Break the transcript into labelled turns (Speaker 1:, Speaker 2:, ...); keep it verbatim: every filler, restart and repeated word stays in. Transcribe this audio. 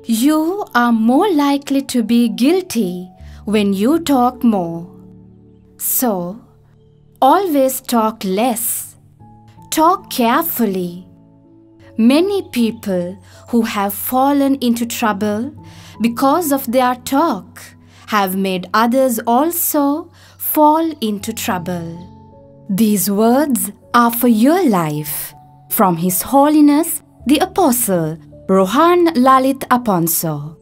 Speaker 1: You are more likely to be guilty when you talk more. So, always talk less. Talk carefully. Many people who have fallen into trouble because of their talk have made others also fall into trouble. These words are for your life. From His Holiness, the Apostle Rohan Lalith Aponso.